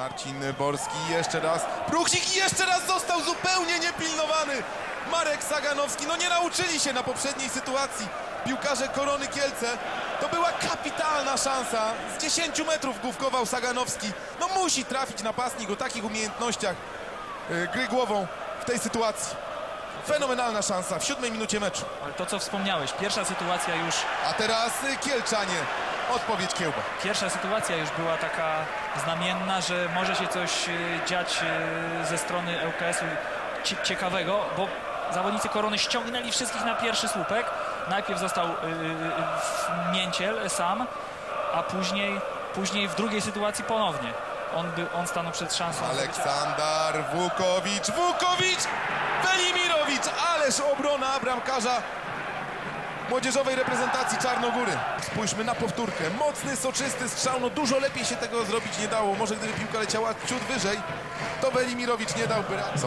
Marcin Borski, jeszcze raz Pruchnik i jeszcze raz został zupełnie niepilnowany. Marek Saganowski, no nie nauczyli się na poprzedniej sytuacji piłkarze Korony Kielce. To była kapitalna szansa, z 10 metrów główkował Saganowski. No musi trafić napastnik o takich umiejętnościach gry głową w tej sytuacji. Fenomenalna szansa w 7 minucie meczu. Ale to, co wspomniałeś, pierwsza sytuacja już... A teraz Kielczanie, odpowiedź Kiełba. Pierwsza sytuacja już była taka znamienna, że może się coś dziać ze strony ŁKS-u ciekawego, bo zawodnicy Korony ściągnęli wszystkich na pierwszy słupek. Najpierw został Mięciel sam, a później w drugiej sytuacji ponownie. On stanął przed szansą. Aleksander Wukowicz, Welimirowicz, ależ obrona bramkarza młodzieżowej reprezentacji Czarnogóry. Spójrzmy na powtórkę. Mocny, soczysty strzał, no dużo lepiej się tego zrobić nie dało. Może gdyby piłka leciała ciut wyżej, to Welimirowicz nie dałby rady.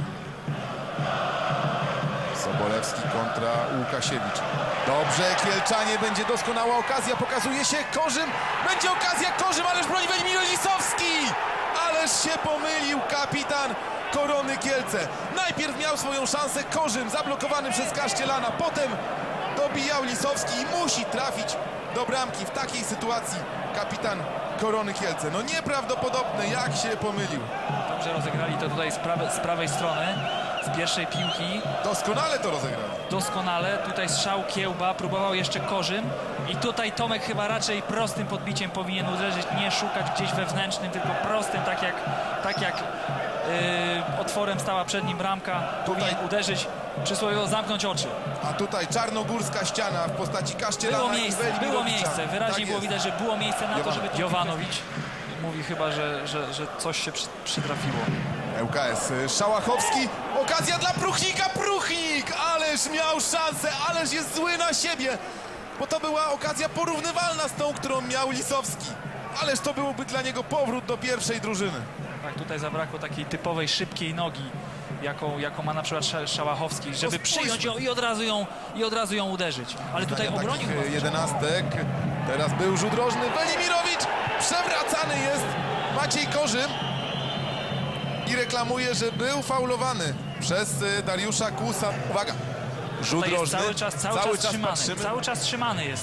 Sobolewski kontra Łukasiewicz. Dobrze, Kielczanie, będzie doskonała okazja, pokazuje się Korzym, będzie okazja Korzym, ależ broni Lisowski! Ależ się pomylił kapitan Korony Kielce. Najpierw miał swoją szansę Korzym, zablokowany przez Kaszcielana, potem dobijał Lisowski i musi trafić do bramki w takiej sytuacji kapitan Korony Kielce. No nieprawdopodobne, jak się pomylił. Dobrze rozegrali to tutaj z prawej strony, z pierwszej piłki. Doskonale to rozegrali. Doskonale, tutaj strzał Kiełba, próbował jeszcze Korzym i tutaj Tomek chyba raczej prostym podbiciem powinien uderzyć, nie szukać gdzieś wewnętrznym, tylko prostym, tak jak otworem stała przed nim bramka, powinien uderzyć, przysłowiowo zamknąć oczy. A tutaj czarnogórska ściana w postaci Kaszcielana. Było miejsce, wyraźnie było widać, że było miejsce na to, żeby... Jovanowicz mówi chyba, że coś się przytrafiło. ŁKS Szałachowski, okazja dla Pruchnika, Pruchnik, ależ miał szansę, ależ jest zły na siebie, bo to była okazja porównywalna z tą, którą miał Lisowski, ależ to byłoby dla niego powrót do pierwszej drużyny. Tak, tutaj zabrakło takiej typowej, szybkiej nogi, jaką ma na przykład Szałachowski, żeby przyjąć ją i od razu ją uderzyć, ale tutaj obronił. Jedenastek, teraz był rzut rożny, Welimirowicz, przewracany jest Maciej Korzym i reklamuje, że był faulowany przez Dariusza Kłusa. Uwaga, rzut rożny. Cały czas trzymany jest.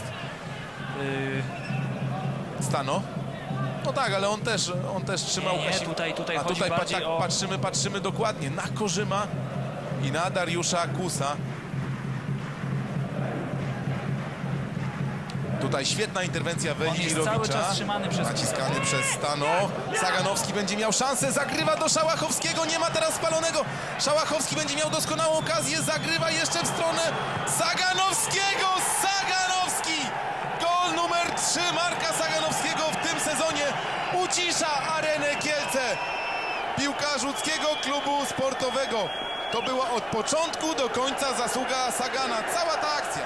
Stano? No tak, ale on też trzymał. Tutaj a chodzi tutaj bardziej o... patrzymy dokładnie na Korzyma i na Dariusza Kłusa. Tutaj świetna interwencja Welimirowicza. Naciskany przez Stano. Saganowski będzie miał szansę, zagrywa do Szałachowskiego, nie ma teraz spalonego. Szałachowski będzie miał doskonałą okazję, zagrywa jeszcze w stronę Saganowskiego. Saganowski! Gol numer 3 Marka Saganowskiego w tym sezonie ucisza Arenę Kielce. Piłkarz łódzkiego klubu sportowego. To była od początku do końca zasługa Sagana. Cała ta akcja.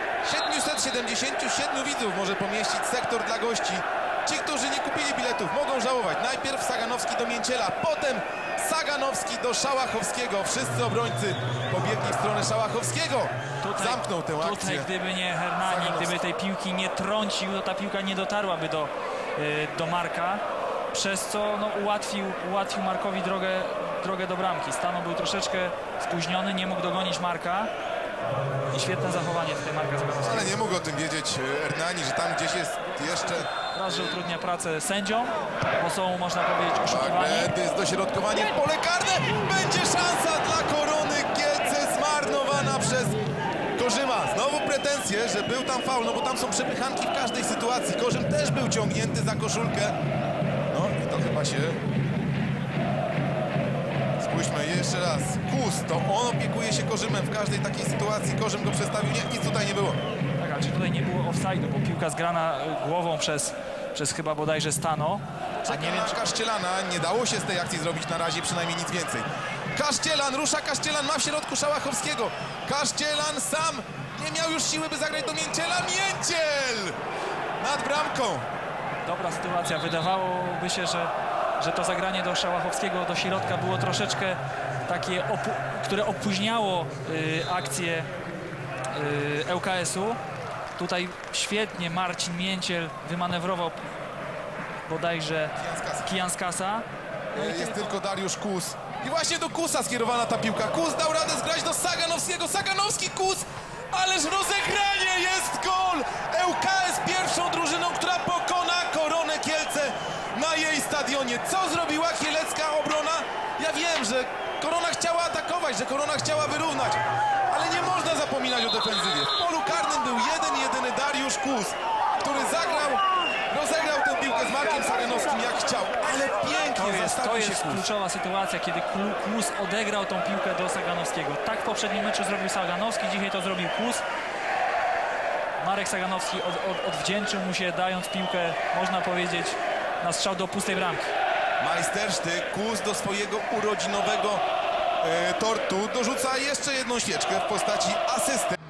777 widzów może pomieścić sektor dla gości. Ci, którzy nie kupili biletów, mogą żałować. Najpierw Saganowski do Mięciela, potem Saganowski do Szałachowskiego. Wszyscy obrońcy pobiegli w stronę Szałachowskiego. Zamknął tę akcję. Tutaj gdyby nie Hernani, gdyby tej piłki nie trącił, to ta piłka nie dotarłaby do Marka. Przez co no, ułatwił Markowi drogę do bramki. Stano był troszeczkę spóźniony, nie mógł dogonić Marka. I świetne zachowanie tutaj Marka Saganowskiego. Ale nie mógł o tym wiedzieć Hernani, że tam gdzieś jest jeszcze... Raz, że utrudnia pracę sędziom, bo są, można powiedzieć, oszukiwani. Jest dośrodkowanie w pole karne. Będzie szansa dla Korony Kielce zmarnowana przez Korzyma. Znowu pretensje, że był tam faul, no bo tam są przepychanki w każdej sytuacji. Korzym też był ciągnięty za koszulkę. No i to chyba się... Spójrzmy jeszcze raz. Kus, to on opiekuje się Korzymem w każdej takiej sytuacji. Korzym go przestawił, nic tutaj nie było. Tak, ale czy tutaj nie było offside'u, bo piłka zgrana głową przez chyba bodajże Stano. A nie wiem, czy Kaszcielana, nie dało się z tej akcji zrobić na razie przynajmniej nic więcej. Kaszcielan, rusza Kaszcielan, ma w środku Szałachowskiego. Kaszcielan sam nie miał już siły, by zagrać do Mięciela. Mięciel nad bramką. Dobra sytuacja, wydawałoby się, że to zagranie do Szałachowskiego, do środka było troszeczkę takie, które opóźniało akcję ŁKS-u. Tutaj świetnie Marcin Mięciel wymanewrował bodajże Kijanskasa Jest tylko Dariusz Kus. I właśnie do Kusa skierowana ta piłka. Kus dał radę zgrać do Saganowskiego. Saganowski, Kus. Ależ rozegranie, jest gol! ŁKS pierwszą drużyną, która pokona Koronę Kielce na jej stadionie. Co zrobiła kielecka obrona? Ja wiem, że Korona chciała atakować, że Korona chciała wyrównać, ale nie można zapominać o defensywie. W polu karnym był jedyny Dariusz Kus, który rozegrał tę piłkę z Markiem Saganowskim jak chciał, ale pięknie to zastawił się jest Kus. kluczowa sytuacja, kiedy Kus odegrał tą piłkę do Saganowskiego. Tak w poprzednim meczu zrobił Saganowski, dzisiaj to zrobił Kus. Marek Saganowski odwdzięczył mu się, dając piłkę, można powiedzieć, na strzał do pustej bramki. Majstersztyk, Kus do swojego urodzinowego tortu dorzuca jeszcze jedną świeczkę w postaci asysty.